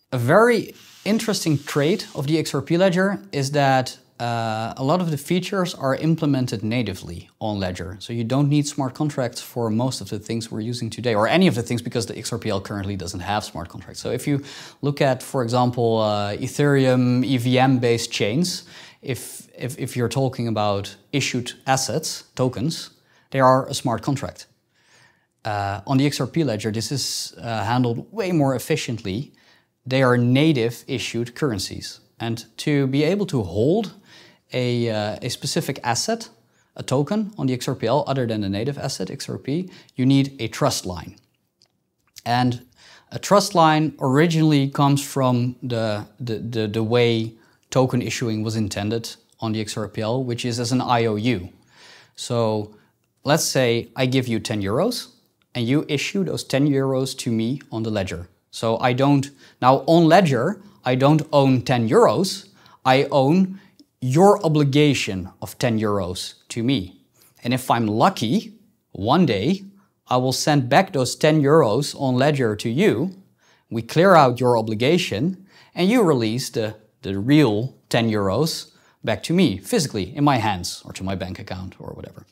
A very interesting trait of the XRP ledger is that a lot of the features are implemented natively on Ledger. So you don't need smart contracts for most of the things we're using today, or any of the things, because the XRPL currently doesn't have smart contracts. So if you look at, for example, Ethereum EVM-based chains, if you're talking about issued assets, tokens, they are a smart contract. On the XRP ledger, this is handled way more efficiently. They are native issued currencies. And to be able to hold a specific asset, a token on the XRPL, other than the native asset XRP, you need a trust line. And a trust line originally comes from the way token issuing was intended on the XRPL, which is as an IOU. So let's say I give you 10 euros and you issue those 10 euros to me on the ledger. So I don't, now on Ledger, I don't own 10 euros, I own your obligation of 10 euros to me. And if I'm lucky, one day, I will send back those 10 euros on Ledger to you, we clear out your obligation, and you release the real 10 euros back to me, physically, in my hands, or to my bank account, or whatever.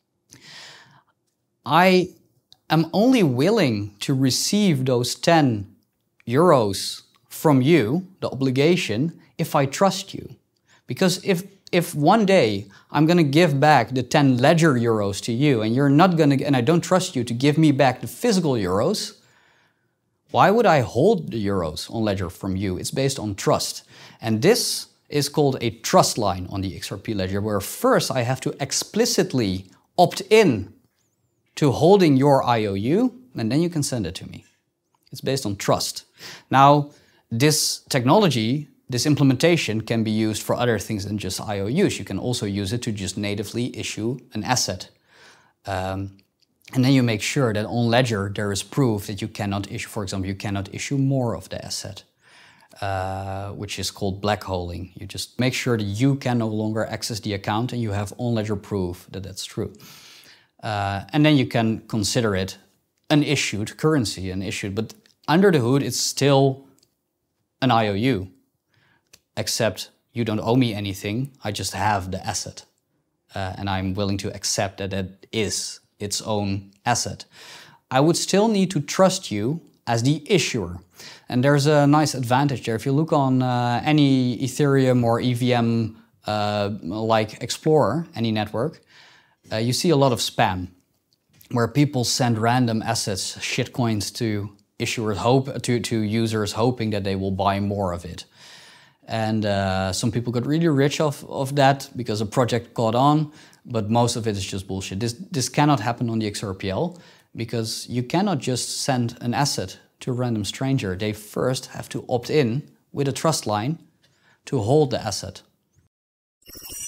I am only willing to receive those 10 euros from you, the obligation, if I trust you. Because if one day I'm going to give back the 10 Ledger euros to you and you're not going to, and I don't trust you to give me back the physical euros, why would I hold the euros on Ledger from you? It's based on trust. And this is called a trust line on the XRP ledger, where first I have to explicitly opt in to holding your IOU, and then you can send it to me. It's based on trust. Now, this technology, this implementation can be used for other things than just IOUs. You can also use it to just natively issue an asset. And then you make sure that on Ledger there is proof that you cannot issue, for example, you cannot issue more of the asset, which is called black holing. You just make sure that you can no longer access the account and you have on Ledger proof that that's true. And then you can consider it an issued currency, but under the hood it's still an IOU, except you don't owe me anything, I just have the asset. And I'm willing to accept that it is its own asset. I would still need to trust you as the issuer. And there's a nice advantage there. If you look on any Ethereum or EVM like Explorer, any network, you see a lot of spam, where people send random assets, shitcoins to issuers, to users, hoping that they will buy more of it. And some people got really rich off that because a project caught on, but most of it is just bullshit. This cannot happen on the XRPL because you cannot just send an asset to a random stranger. They first have to opt in with a trust line to hold the asset.